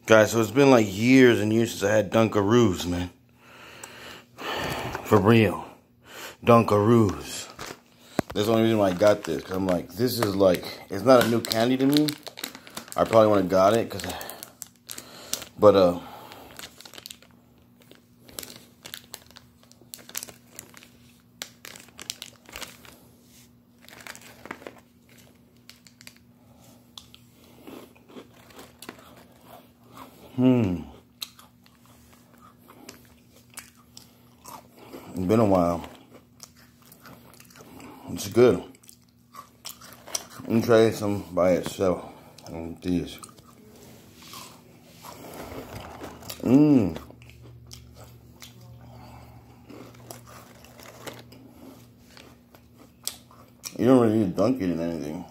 Guys, so it's been like years and years since I had dunkaroos, man. For real. Dunkaroos. That's the only reason why I got this. Because I'm like, this is like, it's not a new candy to me. I probably wouldn't have got it. But, it's been a while. It's good. Let me try some by itself. These. You don't really need to dunk it in anything.